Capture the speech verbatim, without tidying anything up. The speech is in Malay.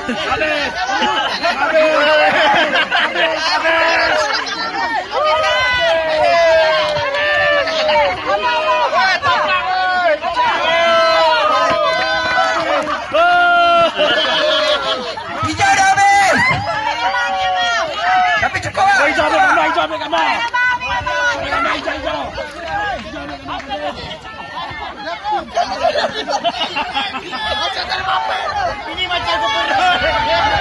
Habis. Habis. Hijau dah habis. Tapi cukup lah. Hijau ambil gambar, hijau ambil gambar. Gambar hijau, hijau. Ini macam apa?